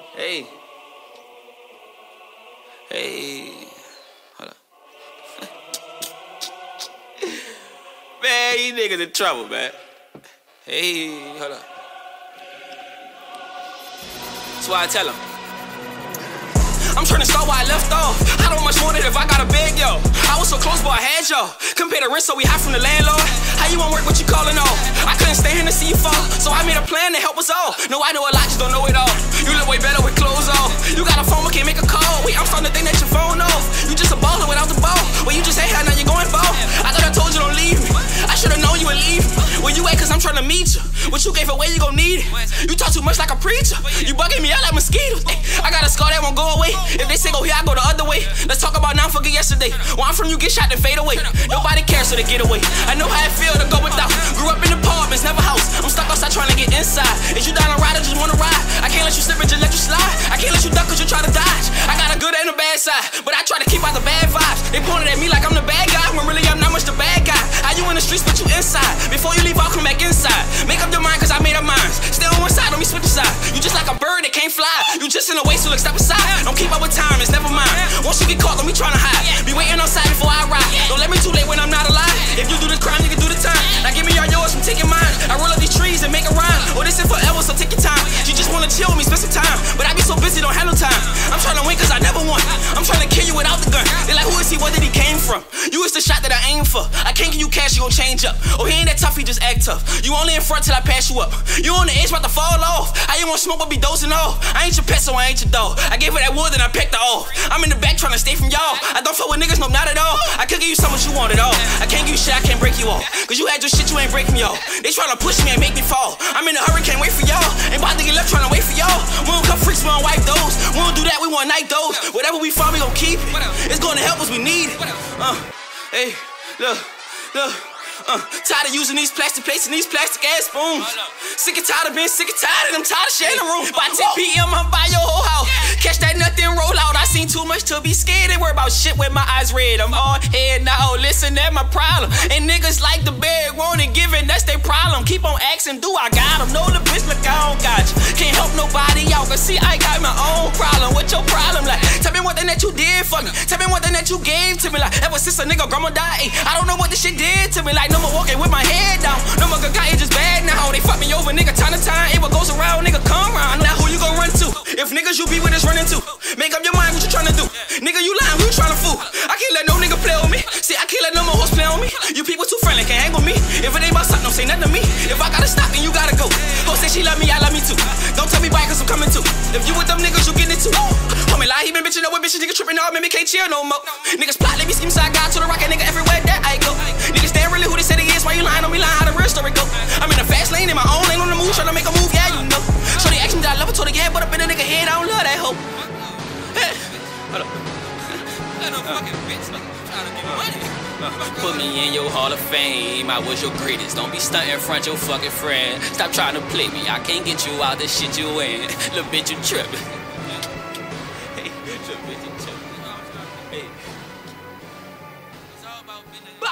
Hey. Hey. Hold up. Man, these niggas in trouble, man. Hey, hold up. That's why I tell them. I'm trying to start where I left off. I don't much want it if I gotta beg, yo. I was so close, but I had y'all. Compare the rent so we hide from the landlord. How you won't work what you calling off? I couldn't stay here to see you fall, so I made a plan to help us all. No, I know a lot, just don't know it all. You look way better with clothes off. You got a phone, but can't make a call. Wait, I'm starting to think that your phone off. You just a baller without the ball. Well, you just hate how now you're going ball. I thought I told you don't leave me. I should've known you would leave me. Where you at, cause I'm trying to meet you. What you gave away, you gon' need it. You talk too much like a preacher. You bugging me out like mosquitoes. I got a scar that won't go away. If they say go here, I go the other way. Let's talk about now, forget yesterday. Where I'm from, you get shot and fade away. Nobody cares, so they get away. I know how it feel to go without. Grew up in apartments, never house. I'm stuck outside trying to get inside. Is you down to ride or just wanna ride? I can't let you slip and just let you slide. I can't let you duck cause you try to dodge. I got a good and a bad side, but I try to keep out the bad vibes. They pointed at me like I'm the bad guy, when really I'm not much the bad guy. How you in the streets, but you inside? Before you leave, I'll come back inside. Make up your mind cause I made up mine. Stay on one side, don't be switch side. You just like a bird that can't fly. You just in the way, so look, step aside. Don't keep up with time, it's never mine. Once you get caught, don't be trying to hide. Be waiting outside before I ride. Don't let me too late when I'm not alive. If you do the crime, you can do the time. Now give me all yours from taking mine. I roll up these trees and make a rhyme. Oh, this is forever, so take your time. You just wanna chill with me, spend some time. But I be so busy, don't have no time. I'm trying to win cause I never won. I'm trying to kill you without the gun. They like, who is he, where did he came from? You is the shot that I aim for. I can't give you cash, you gon' change up. Oh, he ain't that tough, he just act tough. You only in front till I pass you up. You on the edge, about to fall off. How you want smoke but be dozing off? I ain't your pet, so I ain't your dog. I gave her that wood and I pecked her off. I'm in the back trying to stay from y'all. I don't fuck with niggas, no, not at all. I could give you so much you want it all. I can't give you shit, I can't break you off. Cause you had your shit, you ain't break me off. They tryna push me and make me fall. I'm in a hurry, can't wait for y'all. Ain't about to get left trying to wait for y'all. We don't come freaks, we don't wipe those. We don't do that, we want night those. Whatever we find, we gon' keep it. It's gonna help us, we need it. Hey, look. Tired of using these plastic plates and these plastic ass spoons. Sick and tired of being sick and tired, and I'm tired of sharing the room. By 10 p.m. I'm by your whole house. Catch that nothing, roll out. I seen too much to be scared and worry about shit with my eyes red. I'm hard head now, listen, that's my problem. And niggas like the beg, want it given, that's their problem. Keep on asking, do I got them? Know the bitch like I don't got you. Can't help nobody out, cause see, I got my own problem. What's your problem? Like, tell me one thing that you did for me. Tell me one thing that you gave to me. Like, ever since a nigga grandma died, I don't know what this shit did to me. Like, no more walking with my head down. No more guy, it just bad now. They fuck me over, nigga, time to time. It what goes around, nigga, come around. Now who you gon' run to? If niggas you be with is running to, make up your mind what you tryna do. Nigga, you lying, who you tryna fool? I can't let no nigga play with me. See, I can't let no more hoes play on me. You people too friendly, can't hang with me. If it ain't about something, don't say nothing to me. If I gotta stop, then you gotta go. Ho say she love me, I love me too. Don't tell me why, cause I'm coming too. If you with them niggas, you get it too. Homie, lie, he been bitching up with bitches, nigga tripping all, man, can't chill no more. Niggas plot, let me scheme side God to the rocket, nigga, everywhere that I go. Niggas stand really who they say they is, why you lying on me, lying how the real story go. I'm in a fast lane, in my own lane, on the move, trying to make a move, yeah, you know. So they ask me that I love her, told her, yeah, but up in a nigga head, I don't love that hoe. Hold up. Put me in your Hall of Fame, I was your greatest. Don't be stunting in front your fucking friend. Stop trying to play me, I can't get you out the shit you in. Little bitch, you trippin'. Hey, little bitch, you trippin'. Hey. It's all about business.